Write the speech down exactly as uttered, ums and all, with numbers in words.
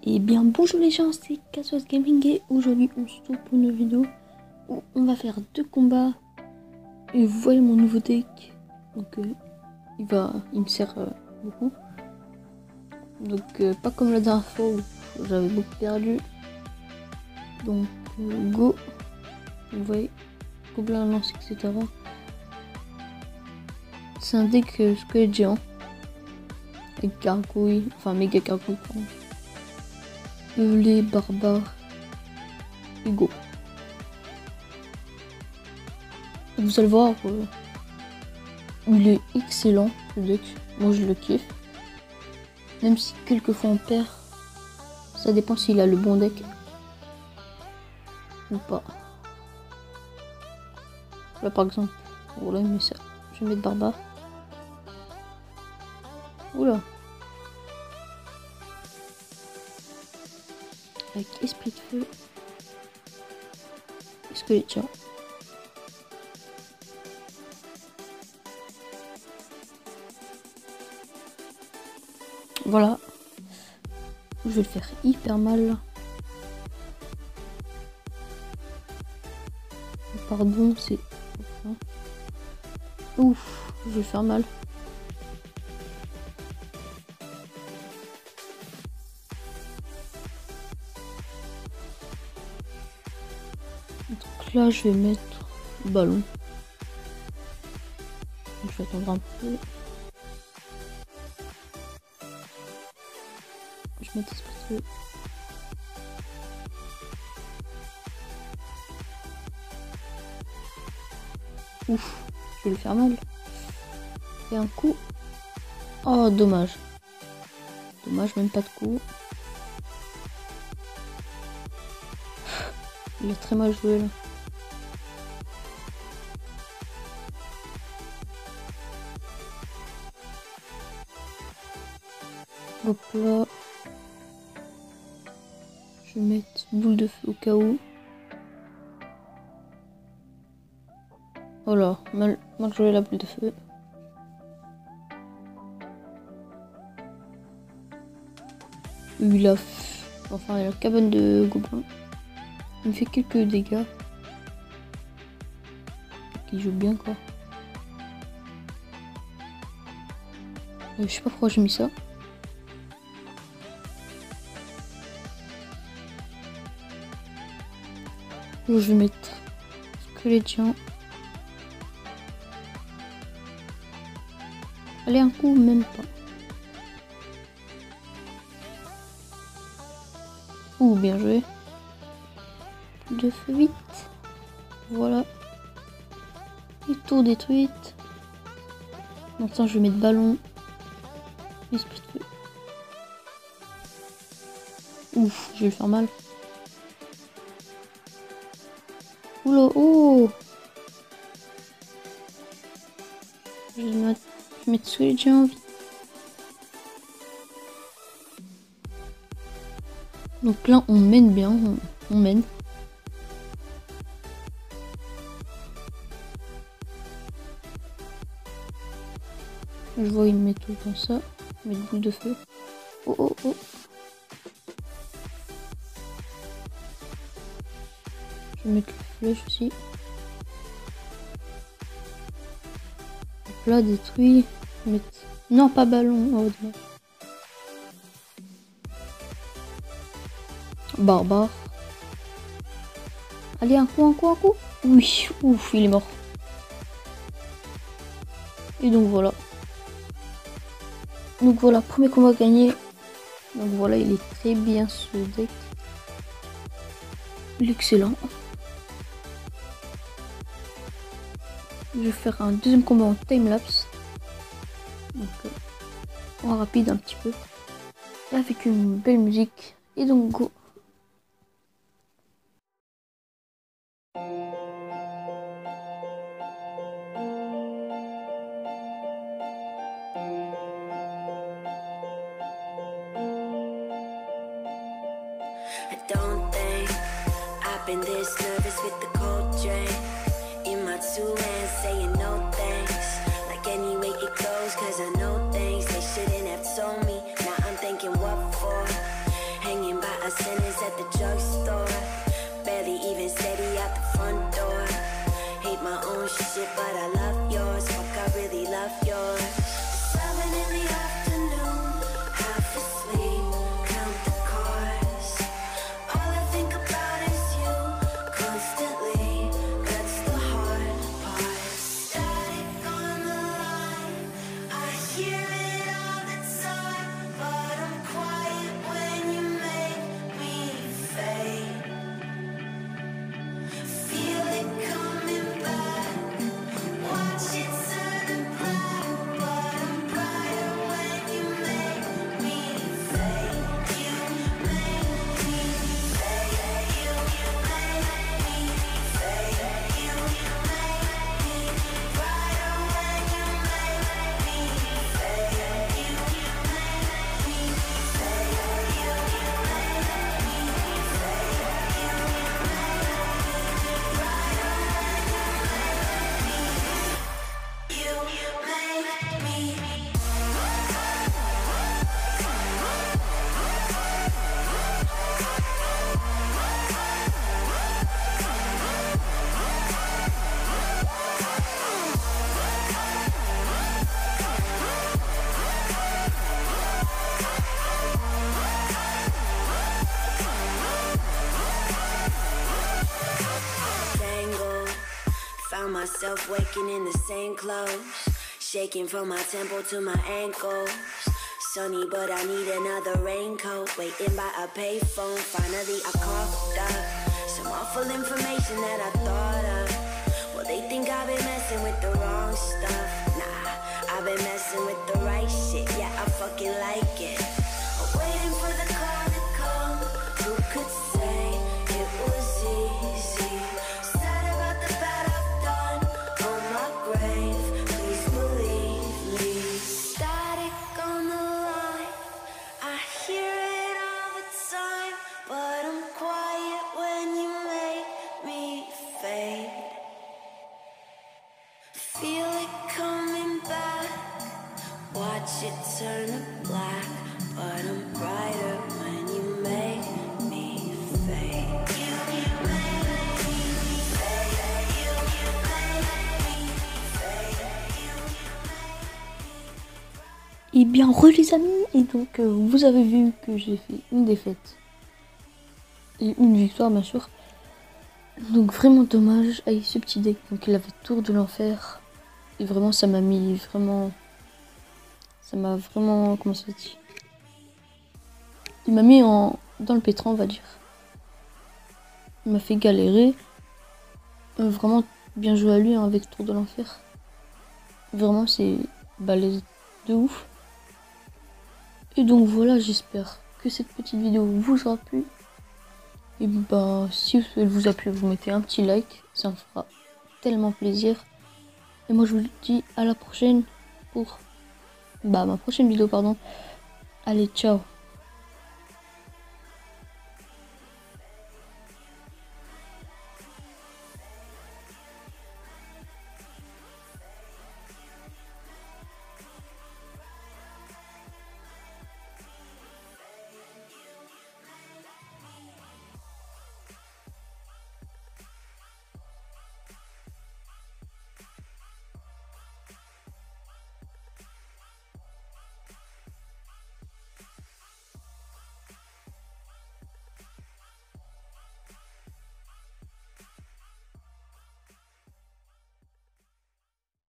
Et bien bonjour les gens, c'est Cassos Gaming et aujourd'hui on se retrouve pour une vidéo où on va faire deux combats. Et vous voyez mon nouveau deck, donc euh, il va, il me sert euh, beaucoup. Donc euh, pas comme la dernière fois où j'avais beaucoup perdu. Donc euh, go, vous voyez, gobelin lance et cetera. C'est un deck euh, squelette géant avec gargouille, enfin méga gargouille pardon. Les barbares et go. Vous allez voir, euh, il est excellent ce deck. Moi je le kiffe. Même si quelquefois on perd, ça dépend s'il a le bon deck ou pas. Là par exemple, voilà, mais ça, je vais mettre barbare. Oula. Avec esprit de feu. Squelette géant. Voilà. Je vais le faire hyper mal. Pardon, c'est... Ouf, je vais le faire mal. Donc là, je vais mettre ballon. Je vais attendre un peu. Je mets esprit de feu. Ouf, je vais le faire mal. Et un coup. Oh, dommage. Dommage, même pas de coup. Il a très mal joué là. Hop là. Je vais mettre boule de feu au cas où. Oh là, mal, mal joué la boule de feu. Il a... Enfin, il a la cabane de gobelins. Il me fait quelques dégâts. Il joue bien quoi. Euh, je sais pas pourquoi j'ai mis ça. Je vais mettre squelette géant. Allez, un coup, même pas. Ouh, bien joué. De feu vite. Voilà. Et tout détruite. Maintenant, je vais mettre ballon. Esprit de feu. Ouf, je vais le faire mal. Oula, oh! Je vais mettre, je vais mettre squelette géant vite. Donc là, on mène bien, on, on mène. Je vois, il met tout le temps ça. Il met une boule de feu. Oh, oh, oh. Je vais mettre le flèche aussi. Là, détruit. Mettre... Non, pas ballon. Oh, non. Barbare. Allez, un coup, un coup, un coup. Oui, ouf, il est mort. Et donc voilà. Donc voilà, premier combat gagné. Donc voilà, il est très bien ce deck. L'excellent. Je vais faire un deuxième combat en time-lapse. Donc euh, en rapide un petit peu. Et avec une belle musique. Et donc go. I don't think I've been this nervous with the cold drain in my two hands saying no thanks. Like any way it goes, cause I know things they shouldn't have told me. Now I'm thinking what for? Hanging centers at the drugstore. Barely even steady out the front door. Hate my own shit, but I love yours. Fuck, I really love yours. Seven in the afternoon, half asleep, count the cars. All I think about is you, constantly. That's the hard part. Static on the line, I hear it all the time, but I'm quiet when you make me fade. Feel it coming back, watch it turn black, but I'm brighter when you make me fade. You make me fade. You make me fade. You make me brighter when you make me fade. You make me fade. You make me fade. You make me. Tangled, found myself waking in the same clothes, shaking from my temple to my ankles. Sunny, but I need another raincoat. Waiting by a payphone, finally I coughed up some awful information that I thought of. Well, they think I've been messing with the wrong stuff. Nah, I've been messing with the right shit. Yeah, I fucking like it. I'm waiting for the call to come. Who could say it was easy? Sad about the bad I've done on my grave. Please believe me. Static on the line, I hear it all the time, but I'm quiet when you make me fade. Feel it coming back, watch it turn to black, but I'm brighter when you make me fade. You make me fade. You make me fade. You Et bien re les amis, et donc euh, vous avez vu que j'ai fait une défaite et une victoire bien sûr. Donc vraiment dommage avec ce petit deck. Donc il avait Tour de l'Enfer et vraiment ça m'a mis vraiment, ça m'a vraiment, comment ça se dit, il m'a mis en dans le pétrin on va dire. Il m'a fait galérer. Euh, vraiment bien joué à lui hein, avec Tour de l'Enfer. Vraiment c'est balèze de ouf. Et donc voilà, j'espère que cette petite vidéo vous aura plu. Et bah si elle vous a plu, vous mettez un petit like, ça me fera tellement plaisir. Et moi je vous dis à la prochaine pour bah ma prochaine vidéo pardon. Allez, ciao.